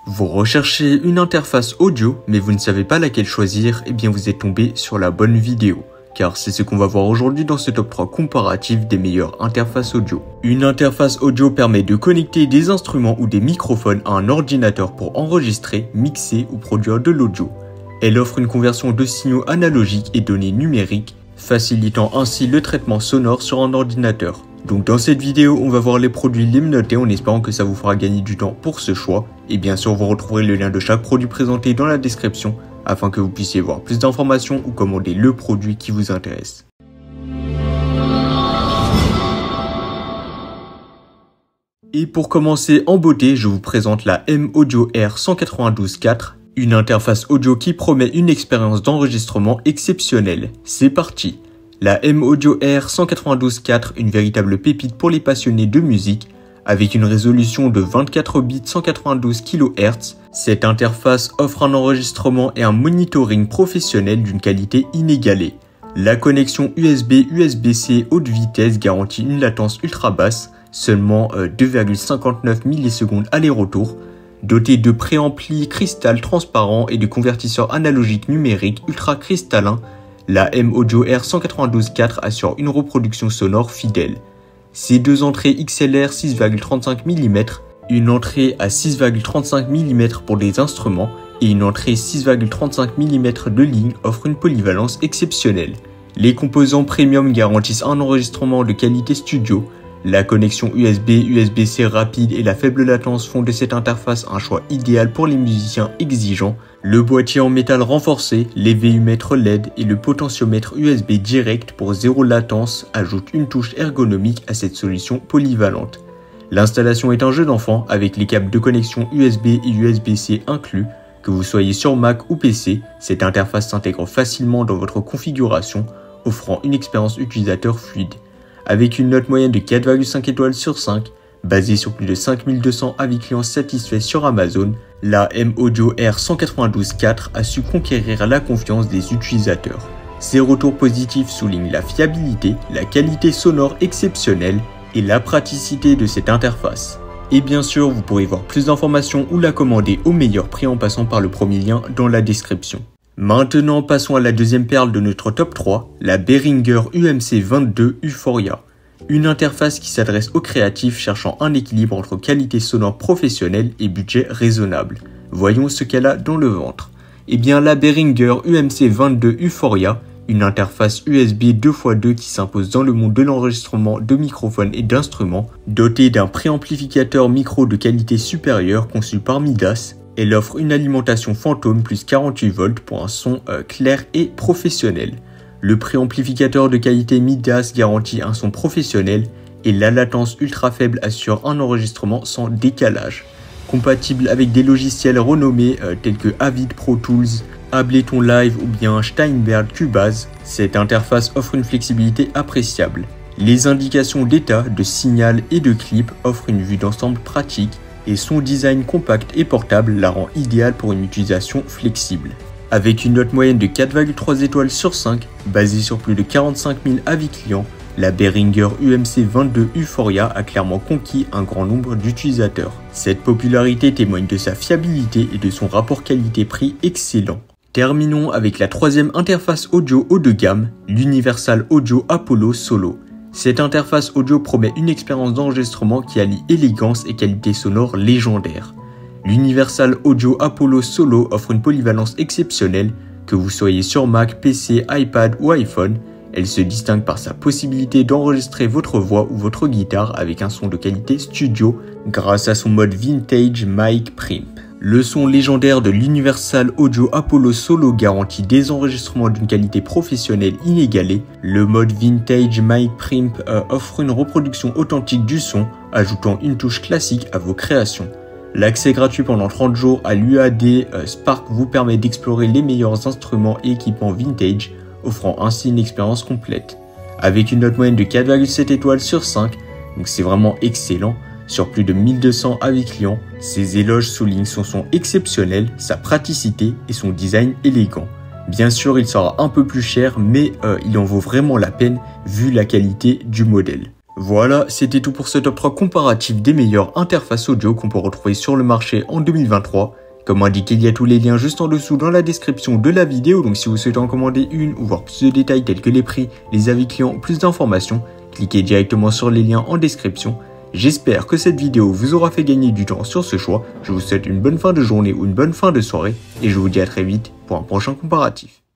Vous recherchez une interface audio, mais vous ne savez pas laquelle choisir, eh bien vous êtes tombé sur la bonne vidéo. Car c'est ce qu'on va voir aujourd'hui dans ce top 3 comparatif des meilleures interfaces audio. Une interface audio permet de connecter des instruments ou des microphones à un ordinateur pour enregistrer, mixer ou produire de l'audio. Elle offre une conversion de signaux analogiques et données numériques, facilitant ainsi le traitement sonore sur un ordinateur. Donc dans cette vidéo, on va voir les produits limnotés en espérant que ça vous fera gagner du temps pour ce choix. Et bien sûr, vous retrouverez le lien de chaque produit présenté dans la description afin que vous puissiez voir plus d'informations ou commander le produit qui vous intéresse. Et pour commencer en beauté, je vous présente la M-Audio R192.4, une interface audio qui promet une expérience d'enregistrement exceptionnelle. C'est parti! La M-Audio R192.4, une véritable pépite pour les passionnés de musique. Avec une résolution de 24 bits 192 kHz, cette interface offre un enregistrement et un monitoring professionnel d'une qualité inégalée. La connexion USB/USB-C haute vitesse garantit une latence ultra basse, seulement 2,59 millisecondes aller-retour, dotée de préampli cristal transparent et de convertisseurs analogiques numériques ultra cristallins. La M-Audio R192.4 assure une reproduction sonore fidèle. Ses deux entrées XLR 6,35 mm, une entrée à 6,35 mm pour les instruments et une entrée 6,35 mm de ligne offrent une polyvalence exceptionnelle. Les composants premium garantissent un enregistrement de qualité studio. La connexion USB/USB-C rapide et la faible latence font de cette interface un choix idéal pour les musiciens exigeants. Le boîtier en métal renforcé, les VU-mètres LED et le potentiomètre USB direct pour zéro latence ajoutent une touche ergonomique à cette solution polyvalente. L'installation est un jeu d'enfant avec les câbles de connexion USB et USB-C inclus. Que vous soyez sur Mac ou PC, cette interface s'intègre facilement dans votre configuration, offrant une expérience utilisateur fluide. Avec une note moyenne de 4,5 étoiles sur 5, basée sur plus de 5200 avis clients satisfaits sur Amazon, la M-Audio R192.4 a su conquérir la confiance des utilisateurs. Ses retours positifs soulignent la fiabilité, la qualité sonore exceptionnelle et la praticité de cette interface. Et bien sûr, vous pourrez voir plus d'informations ou la commander au meilleur prix en passant par le premier lien dans la description. Maintenant, passons à la deuxième perle de notre top 3, la Behringer UMC22 Euphoria. Une interface qui s'adresse aux créatifs cherchant un équilibre entre qualité sonore professionnelle et budget raisonnable. Voyons ce qu'elle a dans le ventre. Eh bien, la Behringer UMC22 Euphoria, une interface USB 2x2 qui s'impose dans le monde de l'enregistrement de microphones et d'instruments, dotée d'un préamplificateur micro de qualité supérieure conçu par Midas. Elle offre une alimentation fantôme plus 48 volts pour un son clair et professionnel. Le préamplificateur de qualité Midas garantit un son professionnel et la latence ultra faible assure un enregistrement sans décalage. Compatible avec des logiciels renommés tels que Avid Pro Tools, Ableton Live ou bien Steinberg Cubase, cette interface offre une flexibilité appréciable. Les indications d'état, de signal et de clip offrent une vue d'ensemble pratique et son design compact et portable la rend idéale pour une utilisation flexible. Avec une note moyenne de 4,3 étoiles sur 5, basée sur plus de 45 000 avis clients, la Behringer UMC22 Euphoria a clairement conquis un grand nombre d'utilisateurs. Cette popularité témoigne de sa fiabilité et de son rapport qualité-prix excellent. Terminons avec la troisième interface audio haut de gamme, l'Universal Audio Apollo Solo. Cette interface audio promet une expérience d'enregistrement qui allie élégance et qualité sonore légendaire. L'Universal Audio Apollo Solo offre une polyvalence exceptionnelle, que vous soyez sur Mac, PC, iPad ou iPhone. Elle se distingue par sa possibilité d'enregistrer votre voix ou votre guitare avec un son de qualité studio grâce à son mode Vintage Mic Primp. Le son légendaire de l'Universal Audio Apollo Solo garantit des enregistrements d'une qualité professionnelle inégalée. Le mode Vintage Mic Primp offre une reproduction authentique du son, ajoutant une touche classique à vos créations. L'accès gratuit pendant 30 jours à l'UAD Spark vous permet d'explorer les meilleurs instruments et équipements vintage, offrant ainsi une expérience complète. Avec une note moyenne de 4,7 étoiles sur 5, donc c'est vraiment excellent. Sur plus de 1200 avis clients, ses éloges soulignent son son exceptionnel, sa praticité et son design élégant. Bien sûr, il sera un peu plus cher, mais il en vaut vraiment la peine vu la qualité du modèle. Voilà, c'était tout pour ce top 3 comparatif des meilleures interfaces audio qu'on peut retrouver sur le marché en 2023. Comme indiqué, il y a tous les liens juste en dessous dans la description de la vidéo, donc si vous souhaitez en commander une ou voir plus de détails tels que les prix, les avis clients, plus d'informations, cliquez directement sur les liens en description. J'espère que cette vidéo vous aura fait gagner du temps sur ce choix. Je vous souhaite une bonne fin de journée ou une bonne fin de soirée et je vous dis à très vite pour un prochain comparatif.